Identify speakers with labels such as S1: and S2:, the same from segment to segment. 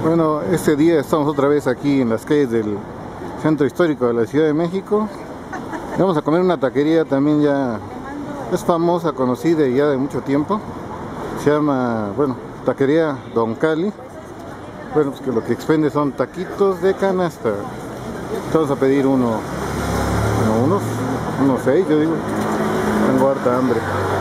S1: Bueno, este día estamos otra vez aquí en las calles del centro histórico de la Ciudad de México. Vamos a comer una taquería también ya es famosa, conocida ya de mucho tiempo. Se llama, bueno, taquería Don Cali. Bueno, pues que lo que expende son taquitos de canasta. Vamos a pedir unos 6, yo digo. Tengo harta hambre.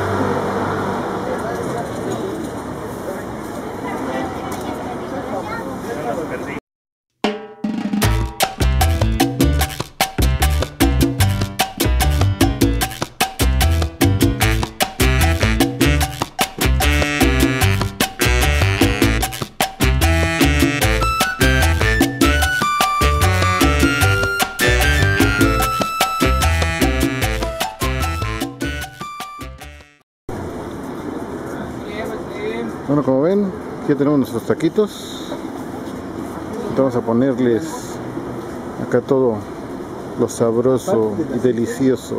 S1: Bueno, como ven, aquí tenemos nuestros taquitos. Vamos a ponerles acá todo lo sabroso y delicioso.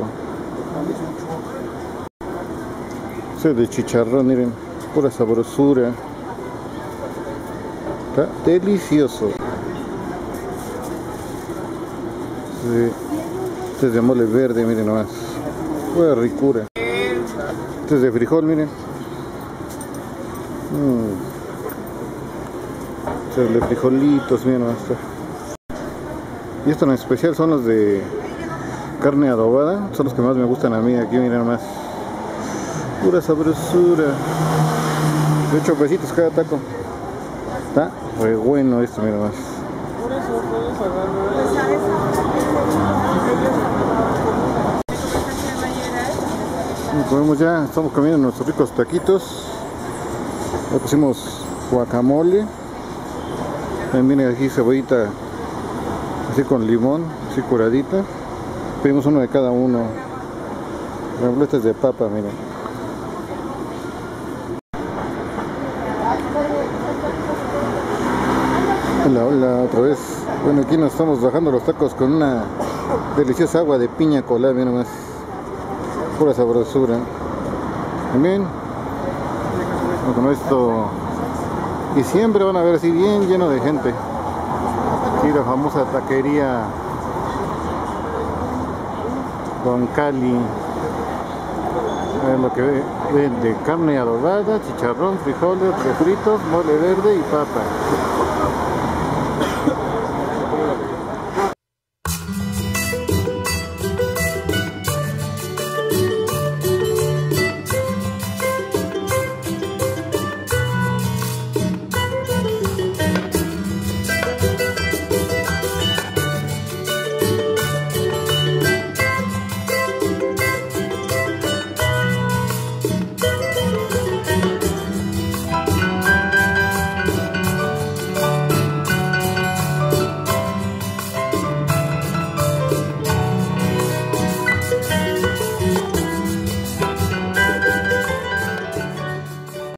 S1: Este de chicharrón, miren, pura sabrosura. Está delicioso. Este es de mole verde, miren nomás. Pura ricura. Este es de frijol, miren. De frijolitos, miren hasta. Y esto en especial son los de carne adobada, son los que más me gustan a mí. Aquí miren más, pura sabrosura. De 8 pesitos cada taco. Está re bueno esto, miren más. Y comemos ya, estamos comiendo nuestros ricos taquitos. Le pusimos guacamole. También viene aquí cebollita así con limón, así curadita. Pedimos uno de cada uno. Por ejemplo, este es de papa, miren. Hola, hola, otra vez. Bueno, aquí nos estamos bajando los tacos con una deliciosa agua de piña colada, miren más. Pura sabrosura. También con esto. Y siempre van a ver así bien lleno de gente. Aquí la famosa taquería Don Cali. Lo que ven de carne adobada, chicharrón, frijoles, refritos, mole verde y papa.